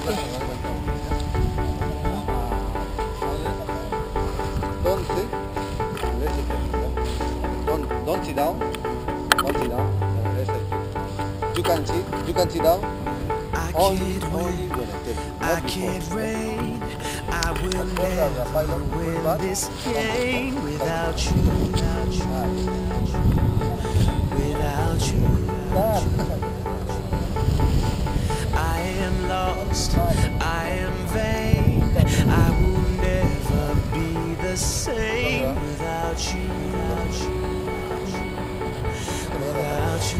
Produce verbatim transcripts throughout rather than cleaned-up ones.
Don't sit. Let's sit. Don't don't sit down. Don't sit down. Uh, let's sit. You can sit. You can sit down. I Only, can't only wait. when I tell you. I Not can't before. wait. I will As long as the never pilot win goes back, this don't game move. without you, without you, Ah, without you. ah. I am lost, I am vain. I will never be the same without you, without you.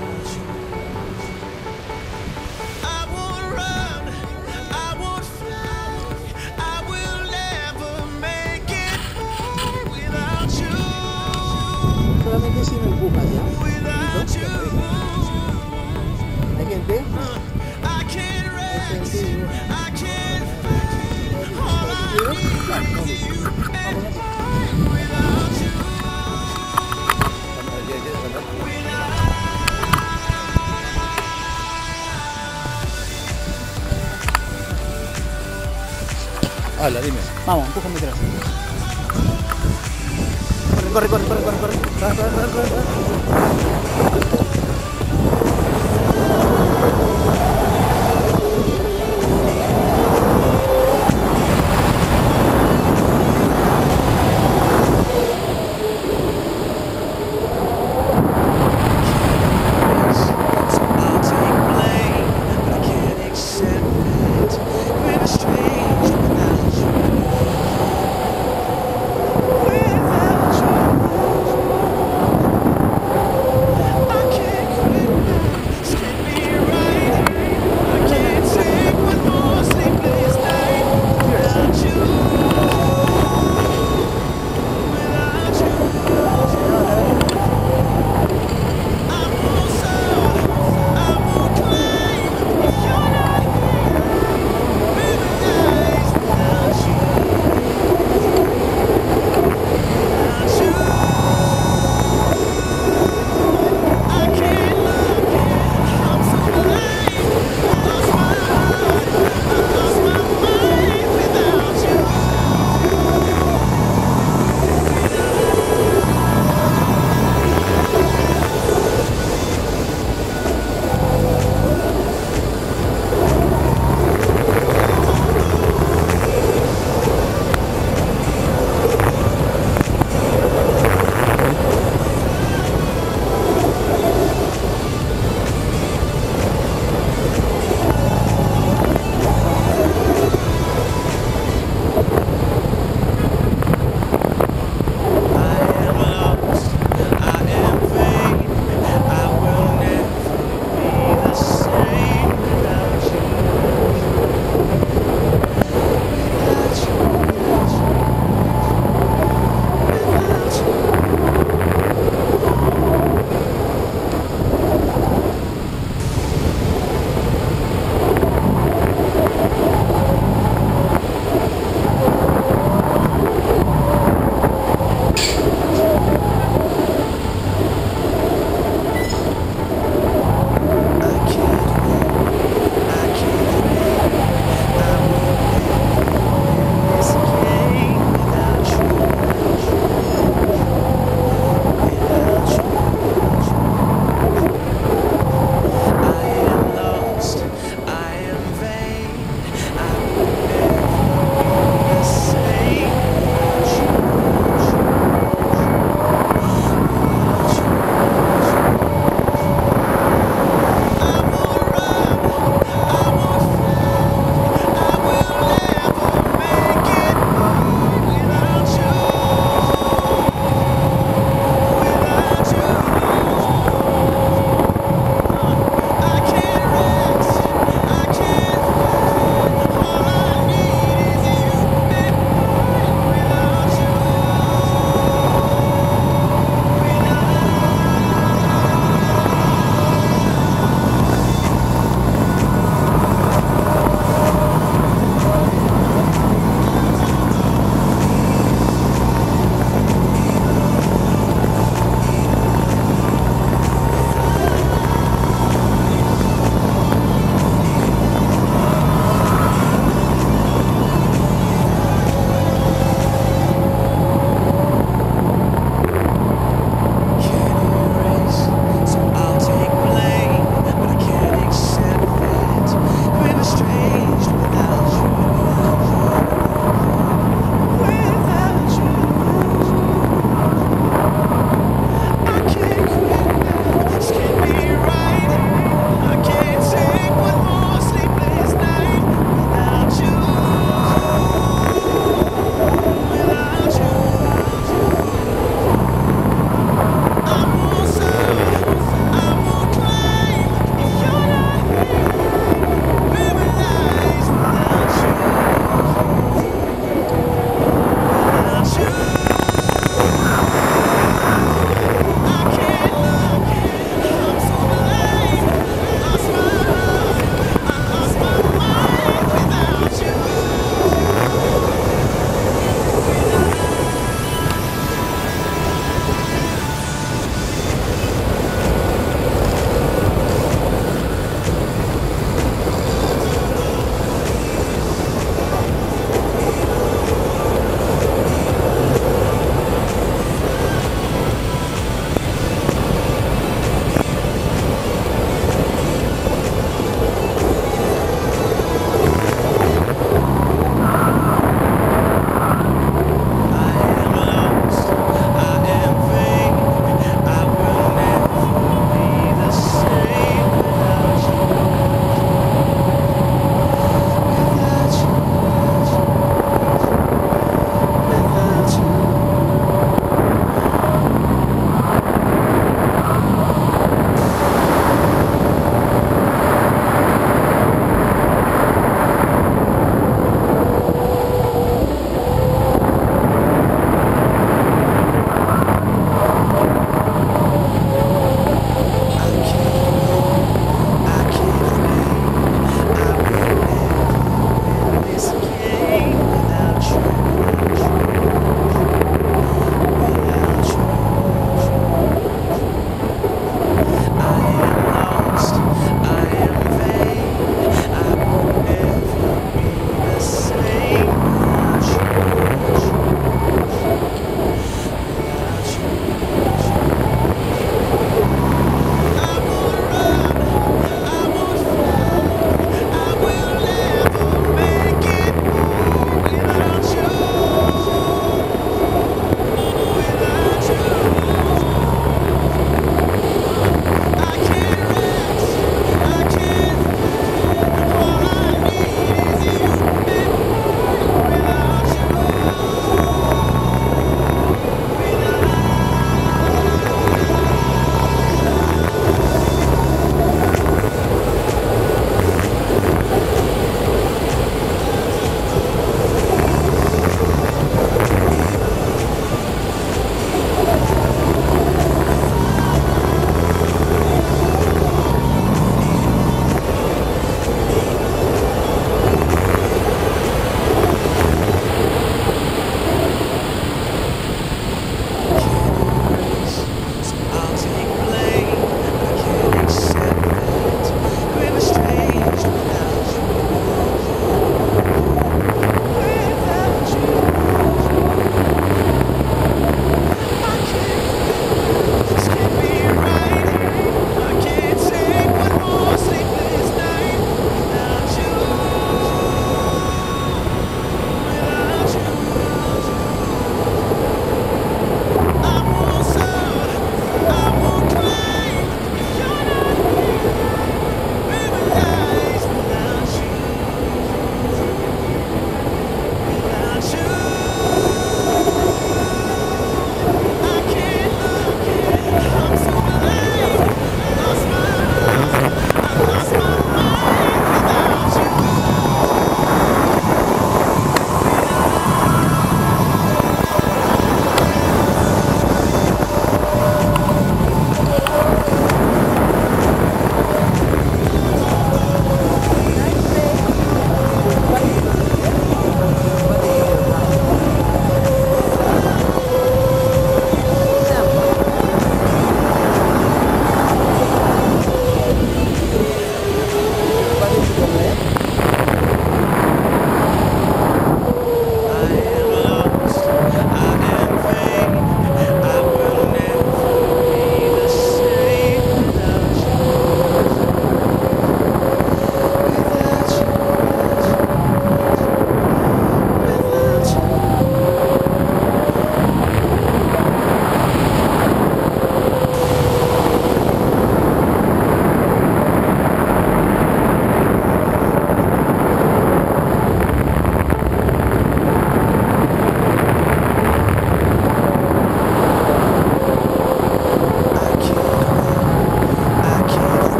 I won't run, I won't fly. I will never make it without you, Solamente si me empuja ya. without you. Hay gente. I can't rest, I can't fight. All I need is you and I without you, Hala, dime. Vamos, empújame atrás. Corre, corre, corre, corre, corre, corre. Corre, corre, corre, corre, corre. I'll take blame, but I can't accept it. We're estranged without you, without you. I can't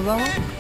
sama-sama.